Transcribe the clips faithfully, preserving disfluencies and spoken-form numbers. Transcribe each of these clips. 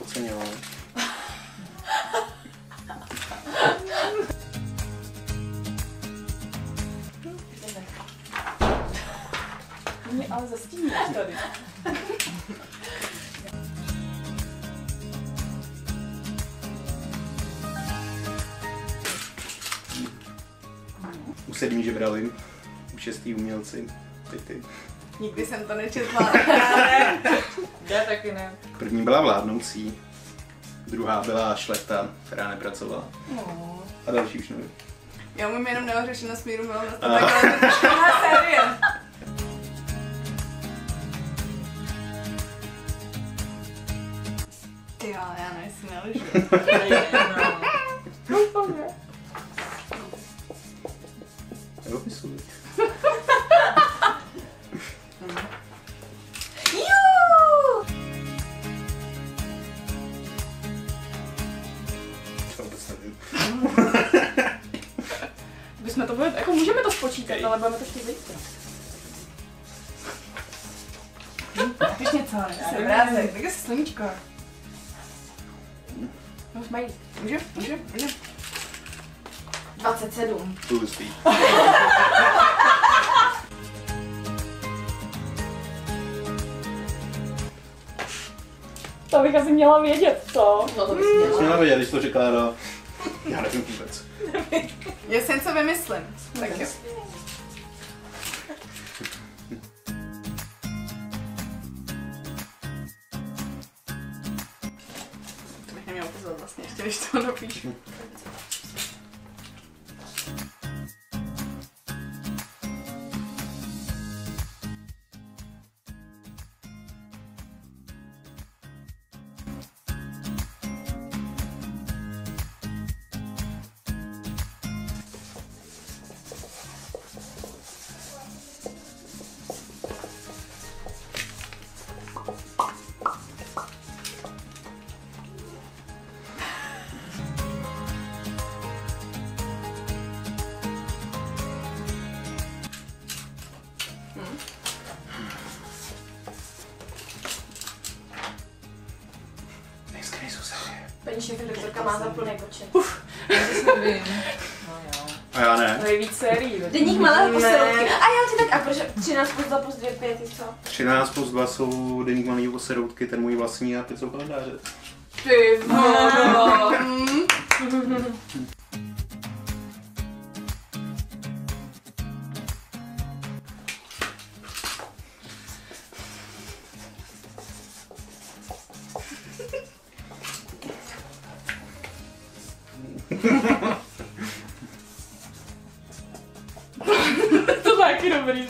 podceňoval. Mě ale zastíníš tady. U sedmí žebrali, u šestý umělci, teď ty. Nikdy jsem to nečetla. Ne. Já taky ne. První byla vládnoucí, druhá byla šlechta, která nepracovala. No. A další už nevím. Já umím jenom neohřešeno smíru milovnost. Takhle to je školná série. Ty jo, já nevím, jestli neležu. Nepopisuj. To vůbec nevím. Bychom to bude, jako můžeme to spočítat, ale budeme to chtít zítra. Víš něco, jsem obrázek, tak je sluníčko. No, mají. Můžu? Můžu? Můžu? dvacet sedm. Tlustý. To bych asi měla vědět, co? No to bys Jsi měla. měla vědět, když to říkala, no. Já nevím vůbec. Já si něco vymyslím. Tak jo. To bych neměla upozorovat vlastně, ještě když to napíšu. Nejskrej jsou se. Paní šéf doktorka má za plný počet. A já ne. To je víc sérií. Deník malého Ne. posilovky. A jo, ty tak, a proč třináct plus dva plus dvě, pět, co? třináct plus dva jsou deník malýho seroutky, ten můj vlastní a pět jsou kalendáře. Ty no. To taky dobrý.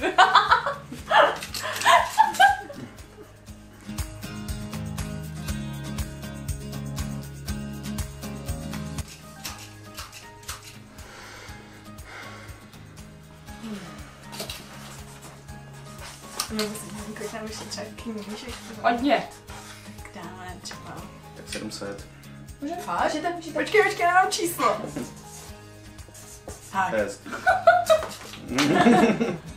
No, kolik nám ještě třeba knížek. Hodně. Tak dáme třeba. Tak sedm set. Fakt? Můžete, můžete. Počkej, počkej, já mám číslo. Tak. Hezký.